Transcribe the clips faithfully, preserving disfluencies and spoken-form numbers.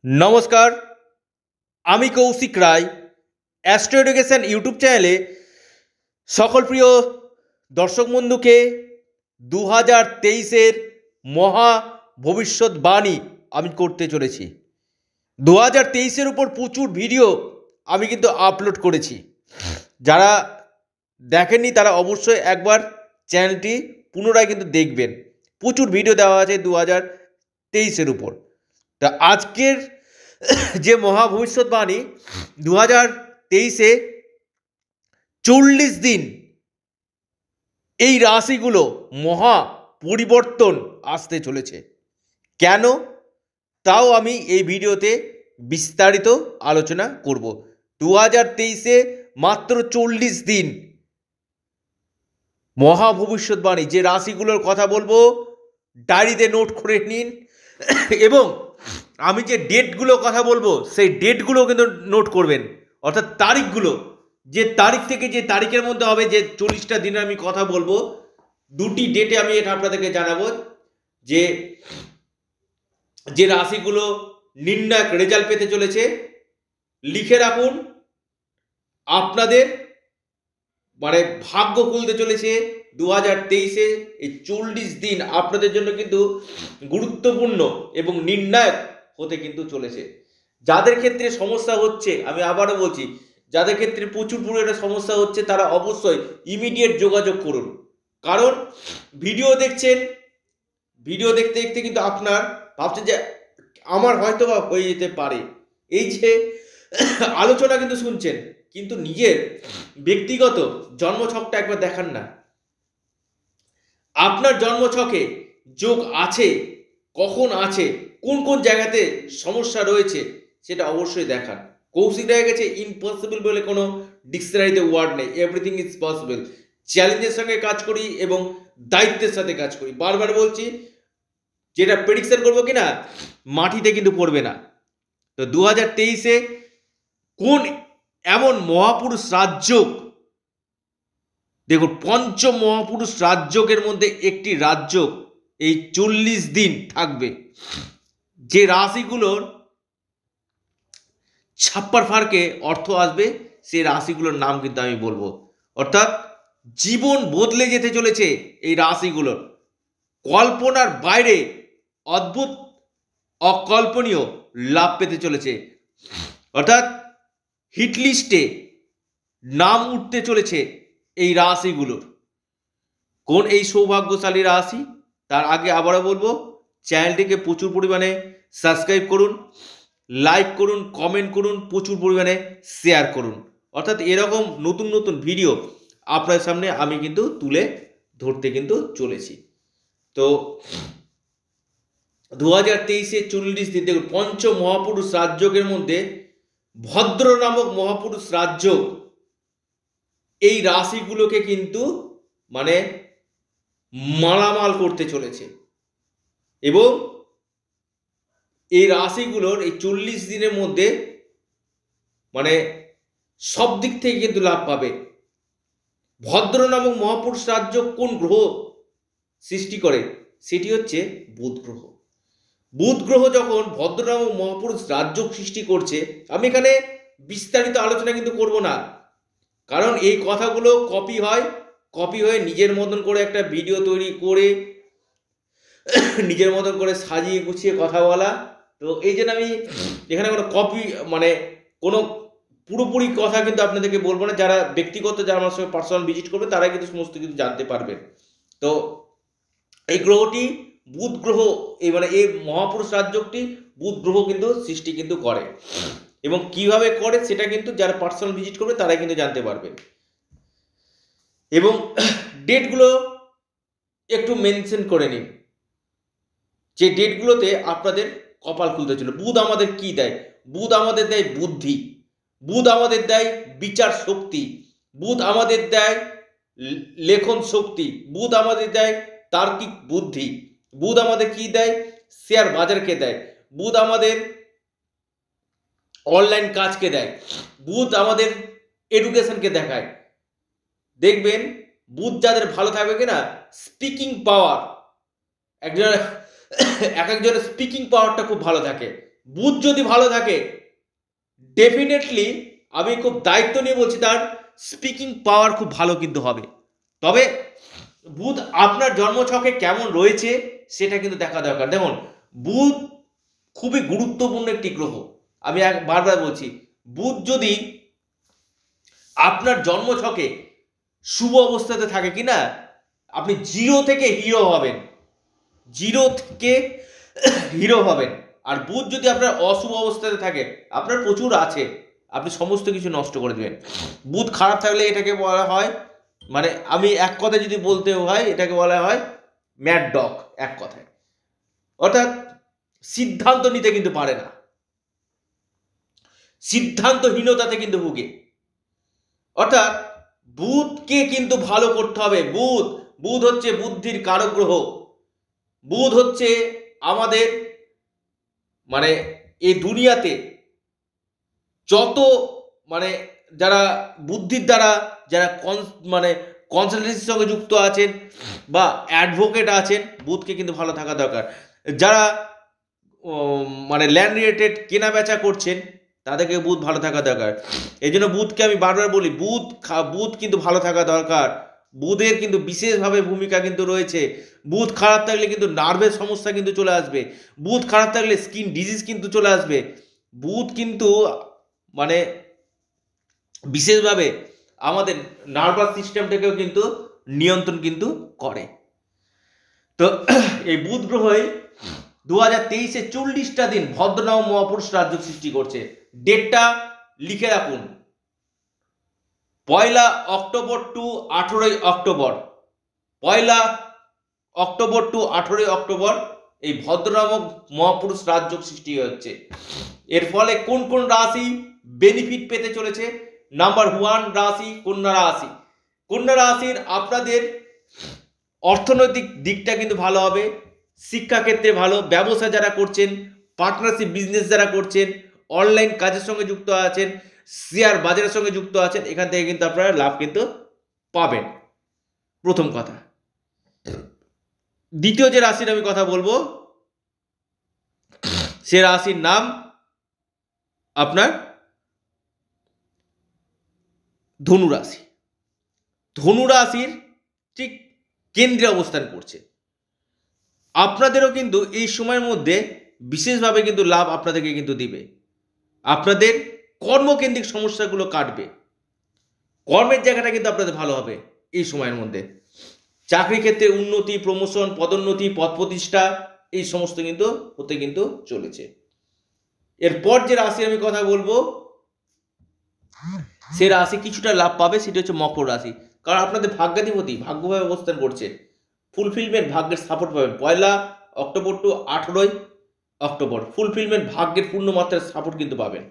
নমস্কার, আমি Koushik Roy astro education YouTube চ্যানেলে সকল প্রিয় দর্শক বন্ধুকে দু হাজার তেইশের মহা ভবিষ্যৎবাণী আমি করতে চলেছি। দু হাজার তেইশের উপর প্রচুর ভিডিও আমি কিন্তু আপলোড করেছি। যারা দেখেননি তারা অবশ্যই একবার চ্যানেলটি পুনরায় কিন্তু দেখবেন। প্রচুর ভিডিও দেওয়া আছে দু হাজার তেইশের উপর। তা আজকের যে মহা ভবিষ্যৎবাণী দু হাজার তেইশে চল্লিশ দিন এই রাশিগুলো মহা পরিবর্তন আসতে চলেছে। কেন তাও আমি এই ভিডিওতে বিস্তারিত আলোচনা করব। দু হাজার তেইশে মাত্র চল্লিশ দিন মহা ভবিষ্যৎবাণী যে রাশিগুলোর কথা বলবো ডায়েরিতে নোট করে নিন, এবং আমি যে ডেটগুলো কথা বলবো সেই ডেটগুলো কিন্তু নোট করবেন, অর্থাৎ তারিখগুলো, যে তারিখ থেকে যে তারিখের মধ্যে হবে যে চল্লিশটা দিনে আমি কথা বলবো, দুটি ডেটে আমি এটা আপনাদেরকে জানাবো যে যে রাশিগুলো নির্ণায়ক রেজাল্ট পেতে চলেছে। লিখে রাখুন, আপনাদের মানে ভাগ্য খুলতে চলেছে দু হাজার তেইশে এই চল্লিশ দিন আপনাদের জন্য কিন্তু গুরুত্বপূর্ণ এবং নির্ণায়ক হতে কিন্তু চলেছে। যাদের ক্ষেত্রে সমস্যা হচ্ছে, আমি আবারও বলছি, যাদের ক্ষেত্রে প্রচুর পরিমাণে সমস্যা হচ্ছে তারা অবশ্যই ইমিডিয়েট যোগাযোগ করুন। কারণ ভিডিও দেখছেন, ভিডিও দেখতে দেখতে কিন্তু আপনার ভাবছেন যে আমার হয়তো বা হয়ে যেতে পারে, এই যে আলোচনা কিন্তু শুনছেন, কিন্তু নিজের ব্যক্তিগত জন্মছকটা একবার দেখান না। আপনার জন্মছকে যোগ আছে, কখন আছে, কোন কোন জায়গাতে সমস্যা রয়েছে সেটা অবশ্যই দেখান। কৌশিক হয়ে গেছে ইম্পসিবল বলে কোনো ডিকশনারিতে ওয়ার্ড নেই, এভরিথিং ইজ পসিবল। চ্যালেঞ্জের সঙ্গে কাজ করি এবং দায়িত্বের সাথে কাজ করি। বারবার বলছি, যেটা প্রেডিকশন করবো কিনা মাটিতে কিন্তু পড়বে না। তো দু হাজার তেইশে কোন এমন মহাপুরুষ রাজযোগ, দেখুন পঞ্চম মহাপুরুষ রাজযোগের মধ্যে একটি রাজযোগ এই চল্লিশ দিন থাকবে। যে রাশিগুলোর ছাপ্পার ফারকে অর্থ আসবে সেই রাশিগুলোর নাম কিন্তু আমি বলবো, অর্থাৎ জীবন বদলে যেতে চলেছে এই রাশিগুলোর। কল্পনার বাইরে অদ্ভুত অকল্পনীয় লাভ পেতে চলেছে, অর্থাৎ হিটলিস্টে নাম উঠতে চলেছে এই রাশিগুলোর। কোন এই সৌভাগ্যশালী রাশি তার আগে আবারও বলবো, চ্যানেলটিকে প্রচুর পরিমাণে সাবস্ক্রাইব করুন, লাইক করুন, কমেন্ট করুন, প্রচুর পরিমাণে শেয়ার করুন। অর্থাৎ এরকম নতুন নতুন ভিডিও আপনার সামনে আমি কিন্তু তুলে ধরতে কিন্তু চলেছি। তো দু হাজার তেইশে চল্লিশ দিন দেখুন, পঞ্চ মহাপুরুষ রাজযোগের মধ্যে ভদ্র নামক মহাপুরুষ রাজযোগ এই রাশিগুলোকে কিন্তু মানে মালামাল করতে চলেছে, এবং এই রাশিগুলোর এই চল্লিশ দিনের মধ্যে মানে সব দিক থেকে কিন্তু লাভ পাবে। ভদ্র নামক মহাপুরুষ রাজযোগ কোন গ্রহ সৃষ্টি করে? সেটি হচ্ছে বুধ গ্রহ। বুধ গ্রহ যখন ভদ্র নামক মহাপুরুষ রাজযোগ সৃষ্টি করছে, আমি এখানে বিস্তারিত আলোচনা কিন্তু করব না, কারণ এই কথাগুলো কপি হয়, কপি হয়ে নিজের মতন করে একটা ভিডিও তৈরি করে নিজের মতন করে সাজিয়ে গুছিয়ে কথা বলা। তো এই জন্য আমি এখানে কোনো কপি মানে কোনো পুরোপুরি কথা কিন্তু আপনাদেরকে বলবো না। যারা ব্যক্তিগত, যারা আমার সঙ্গে পার্সোনাল ভিজিট করবে তারাই কিন্তু সমস্ত কিছু জানতে পারবেন। তো এই গ্রহটি বুধ গ্রহ, এই মানে এই মহাপুরুষ রাজযোগটি বুধ গ্রহ কিন্তু সৃষ্টি কিন্তু করে, এবং কিভাবে করে সেটা কিন্তু যারা পার্সোনাল ভিজিট করবে তারাই কিন্তু জানতে পারবেন। এবং ডেটগুলো একটু মেনশন করে নিন, যে ডেটগুলোতে আপনাদের কপাল খুলতে ছিল। বুধ আমাদের কি দেয়? বুধ আমাদের দেয় বুদ্ধি, বুধ আমাদের দেয় বিচার শক্তি, বুধ আমাদের দেয় লেখন শক্তি, বুধ আমাদের দেয় তার্কিক বুদ্ধি, বুধ আমাদের কি দেয়? শেয়ার বাজারকে দেয়, বুধ আমাদের অনলাইন কাজকে দেয়, বুধ আমাদের এডুকেশনকে দেখায়। দেখবেন বুধ যাদের ভালো থাকবে কিনা, স্পিকিং পাওয়ার, একজন এক একজনের স্পিকিং পাওয়ারটা খুব ভালো থাকে। বুধ যদি ভালো থাকে ডেফিনেটলি আমি খুব দায়িত্ব নিয়ে বলছি তার স্পিকিং পাওয়ার খুব ভালো কিন্তু হবে। তবে বুধ আপনার জন্মছকে কেমন রয়েছে সেটা কিন্তু দেখা দরকার। দেখুন বুধ খুবই গুরুত্বপূর্ণ একটি গ্রহ, আমি এক বারবার বলছি বুধ যদি আপনার জন্মছকে শুভ অবস্থাতে থাকে কিনা আপনি জিরো থেকে হিরো হবেন, জিরো থেকে হিরো হবেন। আর বুধ যদি আপনার অশুভ অবস্থাতে থাকে আপনার প্রচুর আছে, আপনি সমস্ত কিছু নষ্ট করে দেবেন। বুধ খারাপ থাকলে এটাকে বলা হয়, মানে আমি এক কথায় যদি বলতে হয় এটাকে বলা হয় ম্যাড ডগ, এক কথায়। অর্থাৎ সিদ্ধান্ত নিতে কিন্তু পারে না, সিদ্ধান্তহীনতাতে কিন্তু ভুগে। অর্থাৎ বুধকে কিন্তু ভালো করতে হবে। বুধ বুধ হচ্ছে বুদ্ধির কারক গ্রহ। বুধ হচ্ছে আমাদের মানে এই দুনিয়াতে যত মানে যারা বুদ্ধির দ্বারা যারা মানে কনসালটেন্সির সঙ্গে যুক্ত আছেন বা অ্যাডভোকেট আছেন, বুধকে কিন্তু ভালো থাকা দরকার। যারা মানে ল্যান্ড রিলেটেড কেনা বেচা করছেন তাদেরকে বুধ ভালো থাকা দরকার। এই জন্য বুধকে আমি বারবার বলি বুধ বুধ কিন্তু ভালো থাকা দরকার। বুধের কিন্তু বিশেষভাবে ভূমিকা কিন্তু রয়েছে। বুধ খারাপ থাকলে কিন্তু নার্ভের সমস্যা কিন্তু চলে আসবে, বুধ খারাপ থাকলে স্কিন ডিজিজ কিন্তু চলে আসবে। বুধ কিন্তু মানে বিশেষভাবে আমাদের নার্ভাস সিস্টেমটাকেও কিন্তু নিয়ন্ত্রণ কিন্তু করে। তো এই বুধ গ্রহই দু হাজার তেইশে চল্লিশটা দিন ভদ্রনাম মহাপুরুষ রাজ্য সৃষ্টি করছে। ডেটটা লিখে রাখুন, পয়লা অক্টোবর টু আঠেরোই অক্টোবর, পয়লা অক্টোবর টু আঠেরোই অক্টোবর এই ভদ্রনামক মহাপুরুষ রাজ্য সৃষ্টি হচ্ছে। এর ফলে কোন কোন রাশি বেনিফিট পেতে চলেছে? নাম্বার ওয়ান রাশি কন্যা রাশি। কন্যা রাশির আপনাদের অর্থনৈতিক দিকটা কিন্তু ভালো হবে, শিক্ষাক্ষেত্রে ভালো, ব্যবসা যারা করছেন, পার্টনারশিপ বিজনেস যারা করছেন, অনলাইন কাজের সঙ্গে যুক্ত আছেন, শেয়ার বাজারের সঙ্গে যুক্ত আছেন, এখান থেকে কিন্তু আপনারা লাভ কিন্তু পাবেন, প্রথম কথা। দ্বিতীয় যে রাশির আমি কথা বলবো সে রাশির নাম আপনার ধনু রাশি। ধনু রাশির ঠিক কেন্দ্রে অবস্থান করছে। আপনাদেরও কিন্তু এই সময়ের মধ্যে বিশেষভাবে কিন্তু লাভ আপনাদেরকে কিন্তু দিবে। আপনাদের কর্মকেন্দ্রিক সমস্যাগুলো কাটবে, কর্মের জায়গাটা কিন্তু আপনাদের ভালো হবে এই সময়ের মধ্যে। চাকরি ক্ষেত্রে উন্নতি, প্রমোশন, পদোন্নতি, পদ প্রতিষ্ঠা এই সমস্ত কিন্তু হতে কিন্তু চলেছে। এরপর যে রাশি আমি কথা বলবো সে রাশি কিছুটা লাভ পাবে, সেটা হচ্ছে মকর রাশি। কারণ আপনাদের ভাগ্যাধিপতি ভাগ্যভাবে অবস্থান করছে, ফুলফিলমেন্ট ভাগ্যের সাপোর্ট পাবেন। পয়লা অক্টোবর টু আঠেরোই অক্টোবর ফুলফিলমেন্ট ভাগ্যের পূর্ণ মাত্রার সাপোর্ট কিন্তু পাবেন।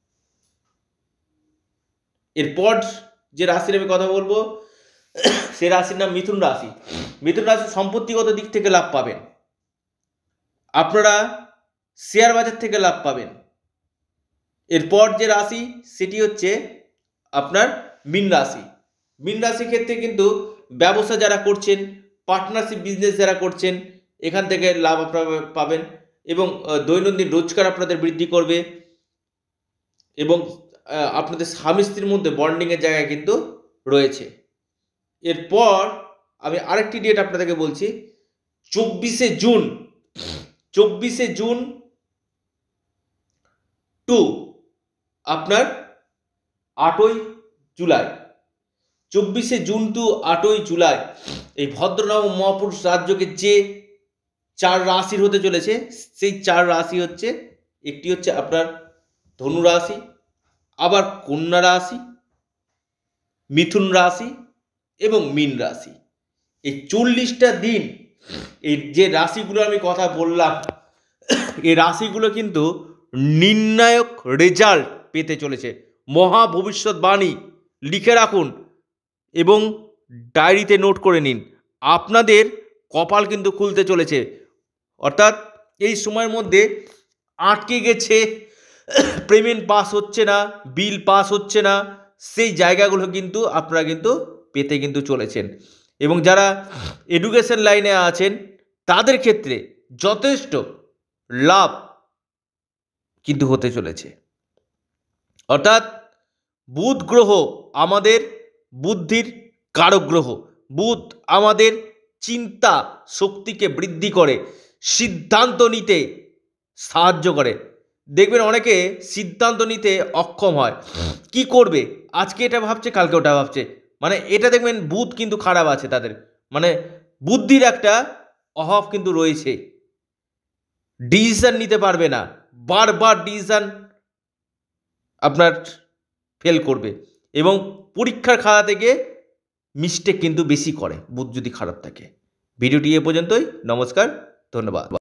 এরপর যে রাশির আমি কথা বলবো সে রাশির নাম মিথুন রাশি। মিথুন রাশি সম্পত্তিগত দিক থেকে লাভ পাবেন, আপনারা শেয়ার বাজার থেকে লাভ পাবেন। এরপর যে রাশি সেটি হচ্ছে আপনার মীন রাশি। মীন রাশির ক্ষেত্রে কিন্তু ব্যবসা যারা করছেন, পার্টনারশিপ বিজনেস যারা করছেন, এখান থেকে লাভ আপনারা পাবেন এবং দৈনন্দিন রোজগার আপনাদের বৃদ্ধি করবে এবং আপনাদের স্বামী স্ত্রীর মধ্যে বন্ডিংয়ের জায়গা কিন্তু রয়েছে। এরপর আমি আরেকটি ডেট আপনাদেরকে বলছি, চব্বিশে জুন চব্বিশে জুন টু আপনার আটই জুলাই, চব্বিশে জুন টু আটই জুলাই এই ভদ্রনাম মহাপুরুষ রাজযোগে যে চার রাশির হতে চলেছে সেই চার রাশি হচ্ছে, একটি হচ্ছে আপনার ধনু রাশি, আবার কন্যা রাশি, মিথুন রাশি এবং মীন রাশি। এই চল্লিশটা দিন এই যে রাশিগুলো আমি কথা বললাম এই রাশিগুলো কিন্তু নির্ণায়ক রেজাল্ট পেতে চলেছে। মহা ভবিষ্যৎবাণী লিখে রাখুন এবং ডায়েরিতে নোট করে নিন, আপনাদের কপাল কিন্তু খুলতে চলেছে। অর্থাৎ এই সময়ের মধ্যে আটকে গেছে, পেমেন্ট পাস হচ্ছে না, বিল পাস হচ্ছে না, সেই জায়গাগুলো কিন্তু আপনারা কিন্তু পেতে কিন্তু চলেছেন। এবং যারা এডুকেশন লাইনে আছেন তাদের ক্ষেত্রে যথেষ্ট লাভ কিন্তু হতে চলেছে। অর্থাৎ বুধ গ্রহ আমাদের বুদ্ধির কারক গ্রহ। বুধ আমাদের চিন্তা শক্তিকে বৃদ্ধি করে, সিদ্ধান্ত নিতে সাহায্য করে। দেখবেন অনেকে সিদ্ধান্ত নিতে অক্ষম হয়, কি করবে, আজকে এটা ভাবছে কালকে ওটা ভাবছে, মানে এটা দেখবেন বুধ কিন্তু খারাপ আছে তাদের, মানে বুদ্ধির একটা অভাব কিন্তু রয়েছে, ডিসিশন নিতে পারবে না, বারবার ডিসিশন আপনার ফেল করবে এবং পরীক্ষার খাতা থেকে মিস্টেক কিন্তু বেশি করে বুধ যদি খারাপ থাকে। ভিডিওটি এ পর্যন্তই। নমস্কার, ধন্যবাদ।